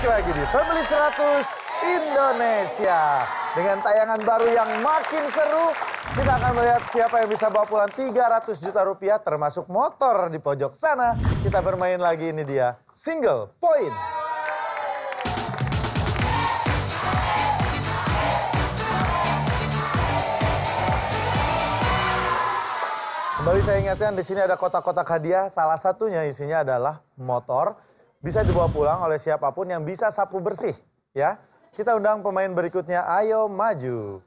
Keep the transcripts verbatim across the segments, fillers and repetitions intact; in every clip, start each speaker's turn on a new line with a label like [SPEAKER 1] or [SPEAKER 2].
[SPEAKER 1] lagi di Family seratus Indonesia. Dengan tayangan baru yang makin seru, kita akan melihat siapa yang bisa bawa pulang tiga ratus juta rupiah termasuk motor di pojok sana. Kita bermain lagi, ini dia single point. Kembali saya ingatkan, di sini ada kotak-kotak hadiah. Salah satunya isinya adalah motor. Bisa dibawa pulang oleh siapapun yang bisa sapu bersih. Ya, kita undang pemain berikutnya. Ayo maju.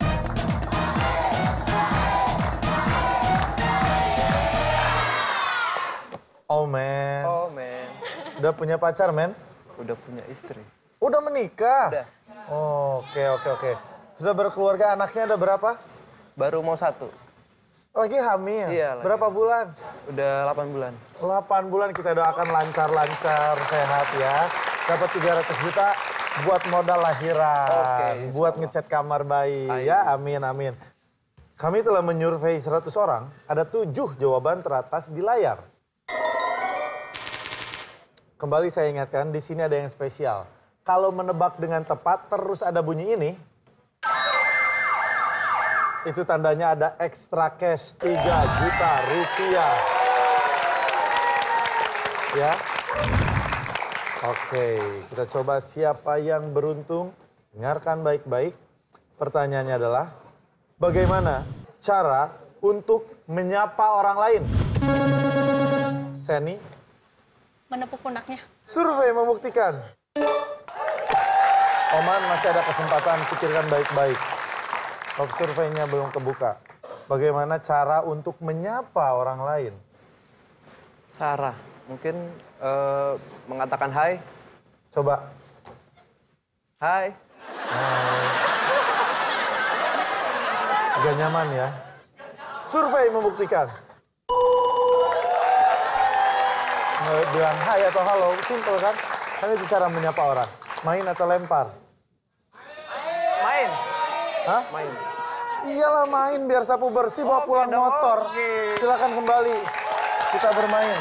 [SPEAKER 1] Oh man.
[SPEAKER 2] Oh man.
[SPEAKER 1] Udah punya pacar, men?
[SPEAKER 2] Udah punya istri.
[SPEAKER 1] Udah menikah?
[SPEAKER 2] Udah.
[SPEAKER 1] Oh, oke, oke, oke. Sudah berkeluarga, anaknya ada berapa?
[SPEAKER 2] Baru mau satu.
[SPEAKER 1] Lagi hamil?
[SPEAKER 2] Iya. Lagi.
[SPEAKER 1] Berapa bulan?
[SPEAKER 2] Udah delapan bulan.
[SPEAKER 1] delapan bulan, kita doakan lancar-lancar, sehat ya. Dapat tiga ratus juta buat modal lahiran.
[SPEAKER 2] Oke,
[SPEAKER 1] buat ngecat kamar bayi.
[SPEAKER 2] Ayo.
[SPEAKER 1] Ya, amin, amin. Kami telah menyurvei seratus orang, ada tujuh jawaban teratas di layar. Kembali saya ingatkan, di sini ada yang spesial. Kalau menebak dengan tepat, terus ada bunyi ini. Itu tandanya ada extra cash tiga juta rupiah. Ya. Oke, kita coba siapa yang beruntung. Dengarkan baik-baik. Pertanyaannya adalah, bagaimana cara untuk menyapa orang lain? Seni?
[SPEAKER 3] Menepuk pundaknya.
[SPEAKER 1] Survei membuktikan. Oman, masih ada kesempatan, pikirkan baik-baik. Top surveinya belum kebuka. Bagaimana cara untuk menyapa orang lain?
[SPEAKER 2] Cara, mungkin uh, mengatakan hai.
[SPEAKER 1] Coba.
[SPEAKER 2] Hai.
[SPEAKER 1] Hai. Agak nyaman ya. Survei membuktikan. Bilang hai atau halo, simpel kan? Kan itu cara menyapa orang. Main atau lempar?
[SPEAKER 2] Main.
[SPEAKER 1] Hah?
[SPEAKER 2] Main.
[SPEAKER 1] Iyalah main, biar sapu bersih bawa pulang
[SPEAKER 2] Oke dong,
[SPEAKER 1] motor.
[SPEAKER 2] oke.
[SPEAKER 1] Silakan kembali. Kita bermain.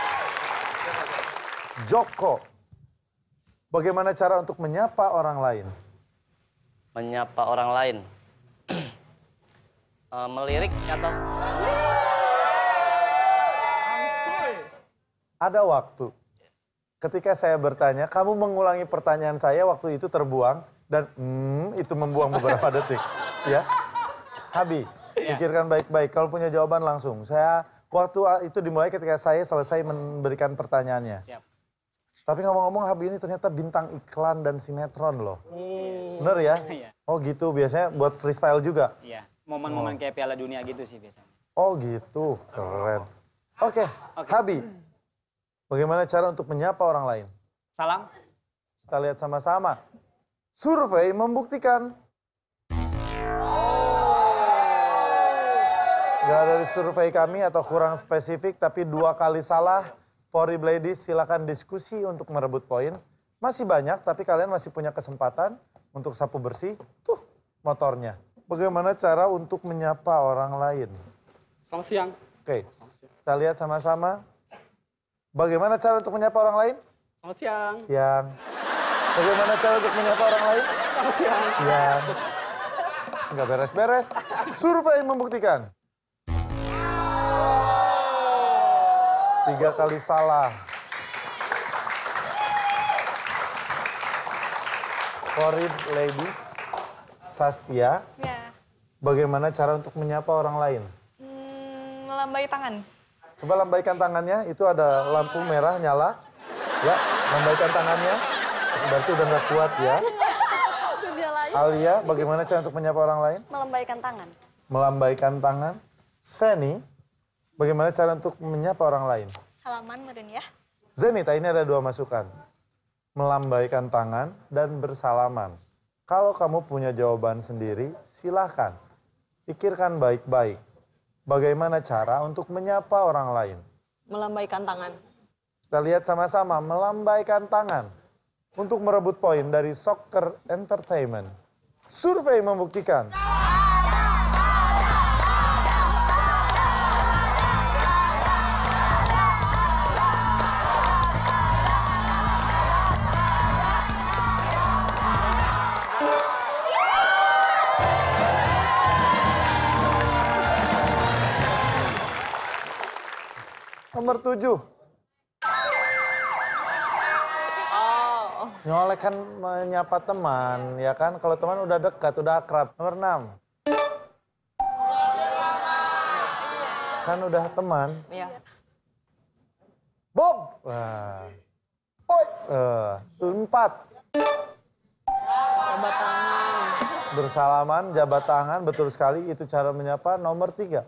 [SPEAKER 1] Joko. Bagaimana cara untuk menyapa orang lain?
[SPEAKER 4] Menyapa orang lain. e, melirik atau...
[SPEAKER 1] Ada waktu. Ketika saya bertanya, kamu mengulangi pertanyaan saya, waktu itu terbuang. Dan hmm, itu membuang beberapa detik. Ya. Habi, pikirkan baik-baik. Kalau punya jawaban langsung. Saya, waktu itu dimulai ketika saya selesai memberikan pertanyaannya.
[SPEAKER 4] Siap.
[SPEAKER 1] Tapi ngomong-ngomong, Habi ini ternyata bintang iklan dan sinetron loh.
[SPEAKER 4] Hmm.
[SPEAKER 1] Bener ya?
[SPEAKER 5] Iya.
[SPEAKER 1] Oh gitu, biasanya buat freestyle juga?
[SPEAKER 5] Iya, momen-momen kayak Piala Dunia gitu sih biasanya.
[SPEAKER 1] Oh gitu, keren. Oke,
[SPEAKER 5] Oke.
[SPEAKER 1] Habi. Bagaimana cara untuk menyapa orang lain?
[SPEAKER 5] Salam.
[SPEAKER 1] Kita lihat sama-sama. Survei membuktikan. Gak dari survei kami atau kurang spesifik, tapi dua kali salah. For ladies, silakan diskusi untuk merebut poin. Masih banyak, tapi kalian masih punya kesempatan untuk sapu bersih. Tuh, motornya. Bagaimana cara untuk menyapa orang lain?
[SPEAKER 5] Selamat siang.
[SPEAKER 1] Oke, kita lihat sama-sama. Bagaimana cara untuk menyapa orang lain?
[SPEAKER 5] Selamat siang.
[SPEAKER 1] Siang. Bagaimana cara untuk menyapa orang lain?
[SPEAKER 5] Selamat siang.
[SPEAKER 1] Siang. Nggak beres-beres. Survei membuktikan. Tiga kali salah. Foreign ladies, Sastia.
[SPEAKER 3] Ya.
[SPEAKER 1] Bagaimana cara untuk menyapa orang lain?
[SPEAKER 3] Hmm, melambai tangan.
[SPEAKER 1] Coba lambaikan tangannya, itu ada lampu merah nyala. Ya, lambaikan tangannya. Berarti udah nggak kuat ya.
[SPEAKER 3] Itu dia lagi.
[SPEAKER 1] Alia, bagaimana cara untuk menyapa orang lain?
[SPEAKER 3] Melambaikan tangan.
[SPEAKER 1] Melambaikan tangan. Seni, bagaimana cara untuk menyapa orang lain?
[SPEAKER 3] Salaman meren ya.
[SPEAKER 1] Zenita, ini ada dua masukan. Melambaikan tangan dan bersalaman. Kalau kamu punya jawaban sendiri, silahkan. Pikirkan baik-baik. Bagaimana cara untuk menyapa orang lain?
[SPEAKER 6] Melambaikan tangan.
[SPEAKER 1] Kita lihat sama-sama, melambaikan tangan. Untuk merebut poin dari Soccer Entertainment. Survei membuktikan. nomor tujuh. Nyolek kan menyapa teman, ya kan? Kalau teman udah dekat, udah akrab. Nomor enam. Kan udah teman.
[SPEAKER 6] Iya.
[SPEAKER 1] Bob. Wah. Oi. Uh, empat.
[SPEAKER 6] Jabat tangan.
[SPEAKER 1] Bersalaman, jabat tangan, betul sekali. Itu cara menyapa. Nomor tiga.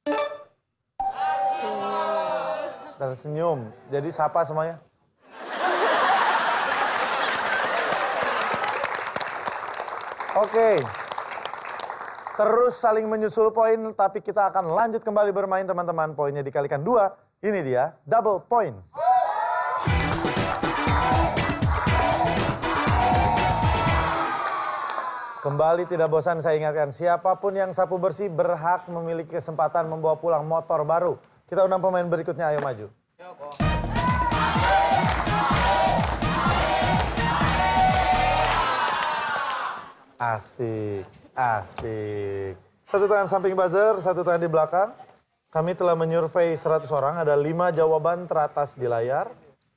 [SPEAKER 6] Senyum.
[SPEAKER 1] Dan senyum. Jadi sapa semuanya. Oke. Terus saling menyusul poin, tapi kita akan lanjut kembali bermain teman-teman. Poinnya dikalikan dua. Ini dia, double points. Kembali tidak bosan saya ingatkan, siapapun yang sapu bersih berhak memiliki kesempatan membawa pulang motor baru. Kita undang pemain berikutnya, ayo maju. Asik, asik. Satu tangan samping buzzer, satu tangan di belakang. Kami telah menyurvei seratus orang, ada lima jawaban teratas di layar.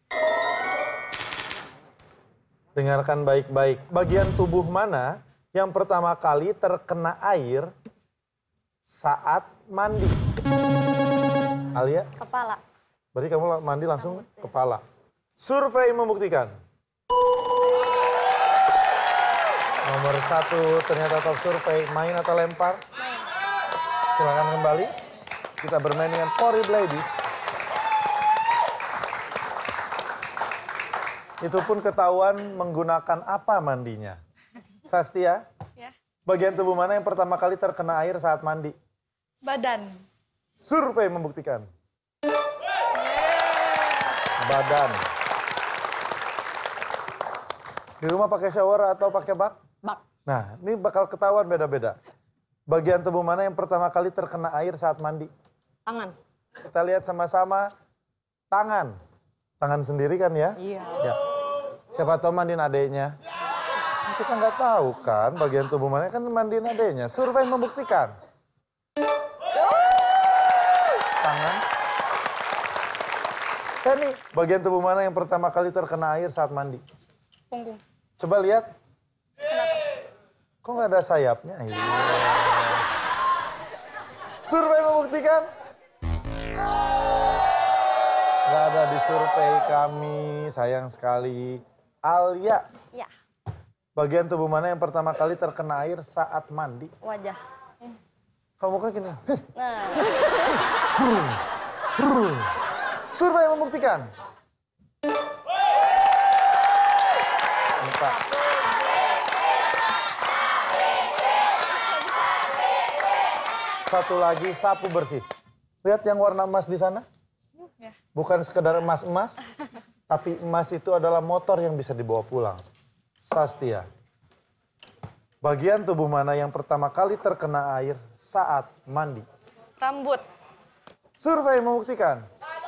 [SPEAKER 1] Dengarkan baik-baik. Bagian tubuh mana yang pertama kali terkena air saat mandi? Alia?
[SPEAKER 3] Kepala.
[SPEAKER 1] Berarti kamu mandi langsung kepala. Survei membuktikan. Nomor satu ternyata top survei. Main atau lempar?
[SPEAKER 3] Main.
[SPEAKER 1] Silakan kembali. Kita bermain dengan Porib Ladies. Itu pun ketahuan menggunakan apa mandinya? Sastia,
[SPEAKER 3] Ya.
[SPEAKER 1] bagian tubuh mana yang pertama kali terkena air saat mandi?
[SPEAKER 3] Badan.
[SPEAKER 1] Survei membuktikan. Badan. Di rumah pakai shower atau pakai bak?
[SPEAKER 6] Bak.
[SPEAKER 1] Nah, ini bakal ketahuan beda-beda. Bagian tubuh mana yang pertama kali terkena air saat mandi?
[SPEAKER 6] Tangan.
[SPEAKER 1] Kita lihat sama-sama. Tangan. Tangan sendiri kan ya?
[SPEAKER 6] Iya.
[SPEAKER 1] Ya. Siapa tahu mandiin adeknya? Kita nggak tahu kan bagian tubuh mana kan mandiin adeknya. Survei membuktikan. Tangan. Seni, bagian tubuh mana yang pertama kali terkena air saat mandi?
[SPEAKER 3] Punggung.
[SPEAKER 1] Coba lihat. Kok nggak ada sayapnya? Iya. Survei membuktikan. Nggak ada di survei kami, sayang sekali. Alia,
[SPEAKER 3] Ya.
[SPEAKER 1] bagian tubuh mana yang pertama kali terkena air saat mandi?
[SPEAKER 3] Wajah.
[SPEAKER 1] Kalau muka gini.
[SPEAKER 3] Nah.
[SPEAKER 1] Survei membuktikan. Empat. Satu lagi sapu bersih. Lihat yang warna emas di sana?
[SPEAKER 3] Ya.
[SPEAKER 1] Bukan sekedar emas-emas, tapi emas itu adalah motor yang bisa dibawa pulang. Sastia. Bagian tubuh mana yang pertama kali terkena air saat mandi?
[SPEAKER 3] Rambut.
[SPEAKER 1] Survei membuktikan.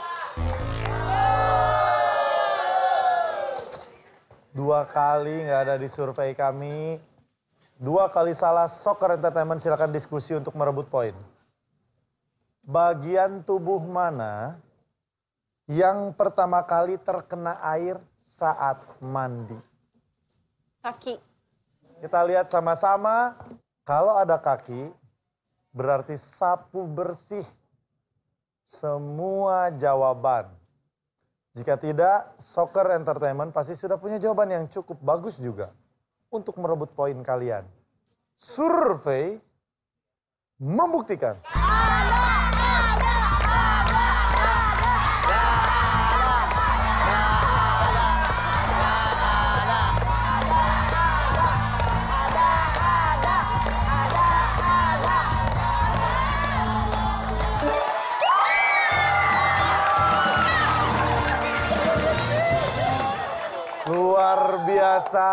[SPEAKER 1] Dua kali nggak ada di survei kami. Dua kali salah, Soccer Entertainment silakan diskusi untuk merebut poin. Bagian tubuh mana yang pertama kali terkena air saat mandi?
[SPEAKER 6] Kaki.
[SPEAKER 1] Kita lihat sama-sama. Kalau ada kaki, berarti sapu bersih. Semua jawaban. Jika tidak, Soccer Entertainment pasti sudah punya jawaban yang cukup bagus juga untuk merebut poin kalian. Survei membuktikan. Luar biasa.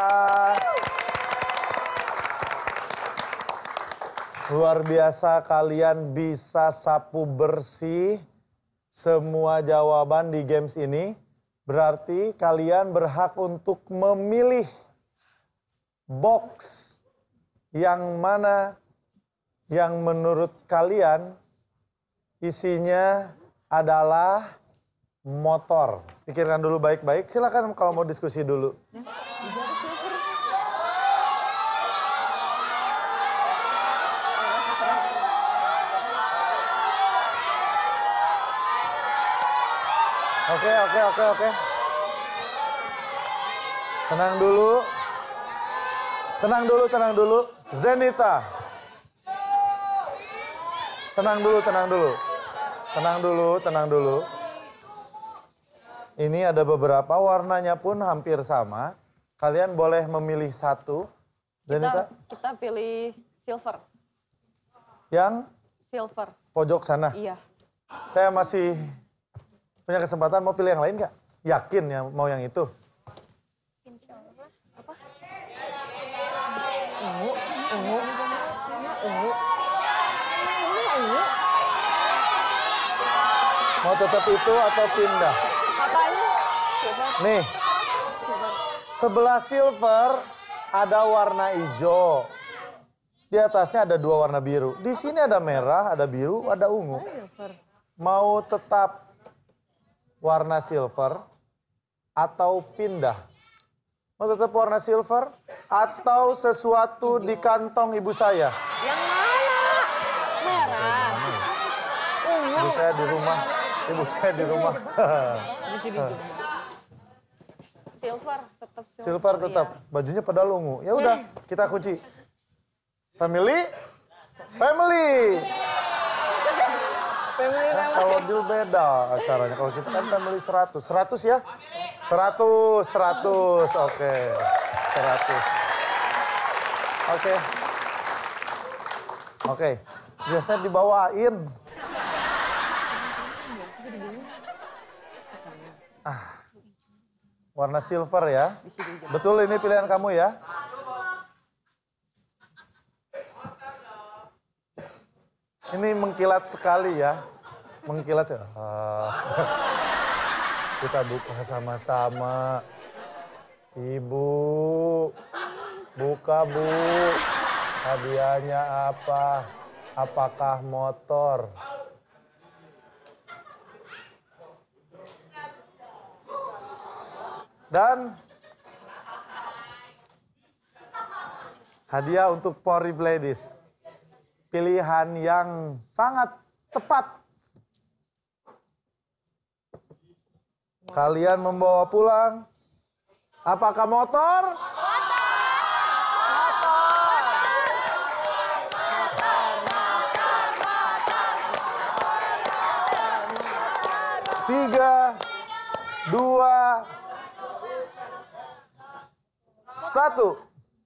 [SPEAKER 1] Luar biasa kalian bisa sapu bersih semua jawaban di games ini. Berarti kalian berhak untuk memilih box yang mana yang menurut kalian isinya adalah motor. Pikirkan dulu baik-baik. Silakan kalau mau diskusi dulu. Oke, oke, oke, oke. Tenang dulu. Tenang dulu, tenang dulu. Zenita. Tenang dulu, tenang dulu. Tenang dulu, tenang dulu. Ini ada beberapa, warnanya pun hampir sama. Kalian boleh memilih satu. Zenita,
[SPEAKER 6] Kita, kita pilih silver.
[SPEAKER 1] yang
[SPEAKER 6] Silver.
[SPEAKER 1] pojok sana.
[SPEAKER 6] Iya.
[SPEAKER 1] Saya masih punya kesempatan, mau pilih yang lain nggak? Yakin ya mau yang itu?
[SPEAKER 3] Insya Allah.
[SPEAKER 6] Ungu. Ungu. Ungu. Ungu.
[SPEAKER 1] Mau tetap itu atau pindah?
[SPEAKER 6] Apanya? Silver.
[SPEAKER 1] Nih, sebelah silver ada warna hijau. Di atasnya ada dua warna biru. Di sini ada merah, ada biru, ada ungu.
[SPEAKER 6] Silver.
[SPEAKER 1] Mau tetap warna silver atau pindah? Mau tetap warna silver atau sesuatu di kantong ibu saya?
[SPEAKER 6] Yang mana? Merah. Ungu.
[SPEAKER 1] Ibu saya di rumah. Ibu saya di rumah.
[SPEAKER 6] Silver. Tetap silver.
[SPEAKER 1] Silver tetap. Bajunya padahal ungu. Ya udah, kita kunci. Family? Family.
[SPEAKER 6] Family
[SPEAKER 1] Nah, kalau deal beda acaranya. Kalau kita kan family seratus. seratus ya? seratus, seratus. Oke. seratus. Oke. Oke. Biasa dibawain. Ah. Warna silver ya. Betul ini pilihan kamu ya? Ini mengkilat sekali ya. Mengkilat ya. Ah. Kita buka sama-sama. Ibu. Buka Bu. Hadiahnya apa? Apakah motor? Dan hadiah untuk Porib Ladies. Pilihan yang sangat tepat. Kalian membawa pulang. Apakah motor? Tiga, dua, satu.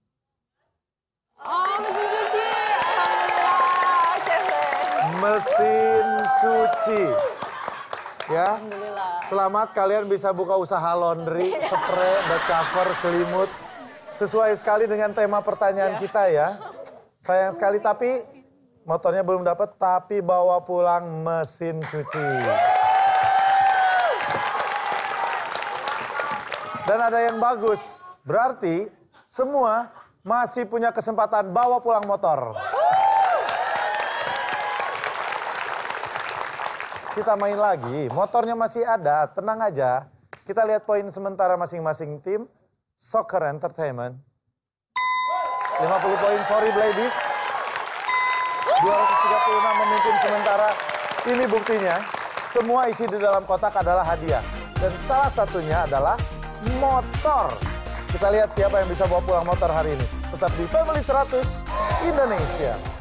[SPEAKER 6] Oh, mesin cuci. Alhamdulillah. Cesek.
[SPEAKER 1] Mesin cuci. Ya.
[SPEAKER 6] Alhamdulillah.
[SPEAKER 1] Selamat kalian bisa buka usaha laundry, spray, bed cover, selimut. Sesuai sekali dengan tema pertanyaan kita ya. Sayang sekali tapi motornya belum dapat tapi bawa pulang mesin cuci. Dan ada yang bagus, berarti semua masih punya kesempatan bawa pulang motor. Kita main lagi, motornya masih ada, tenang aja. Kita lihat poin sementara masing-masing tim. Soccer Entertainment. lima puluh poin Porib Ladies. dua ratus tiga puluh enam memimpin sementara. Ini buktinya, semua isi di dalam kotak adalah hadiah. Dan salah satunya adalah motor. Kita lihat siapa yang bisa bawa pulang motor hari ini. Tetap di Family seratus Indonesia.